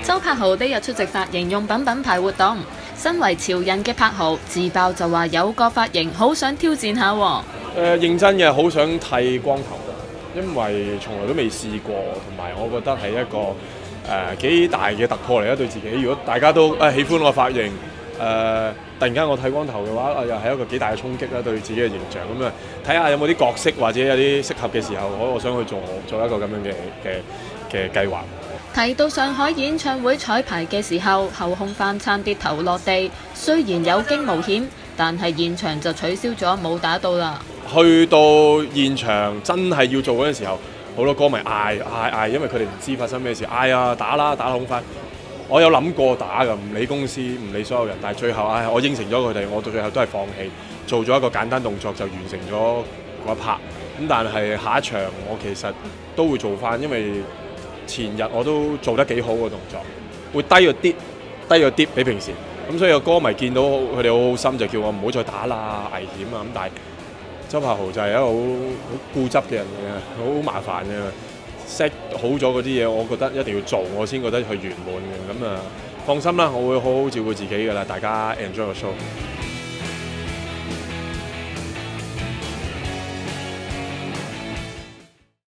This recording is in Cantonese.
周柏豪呢日出席髮型用品品牌活動，身為潮人嘅柏豪自爆就話有個髮型好想挑戰下喎。 認真嘅，好想剃光頭，因為從來都未試過，同埋我覺得係一個幾大嘅突破嚟啦對自己。如果大家都喜歡我髮型，突然間我剃光頭嘅話，又係一個幾大嘅衝擊啦對自己嘅形象。咁啊，睇下有冇啲角色或者有啲適合嘅時候，我想去做一個咁樣嘅計劃。 提到上海演唱會彩排嘅時候，後空翻撐跌頭落地，雖然有驚無險，但係現場就取消咗，冇打到啦。 去到現場真係要做嗰陣時候，好多歌迷嗌，因為佢哋唔知發生咩事，嗌啊打啦打空翻。我有諗過打㗎，唔理公司，唔理所有人，但係最後我應承咗佢哋，我到最後都係放棄，做咗一個簡單動作就完成咗嗰一 part。咁但係下一場我其實都會做翻，因為前日我都做得幾好個動作，會低咗啲比平時。咁所以個歌迷見到佢哋好好心，就叫我唔好再打啦，危險啊！咁但係周柏豪就係一個好固執嘅人嚟嘅，好麻煩嘅。set 好咗嗰啲嘢，我覺得一定要做，我先覺得佢圓滿嘅。咁放心啦，我會好好照顧自己㗎啦，大家 enjoy 個 show。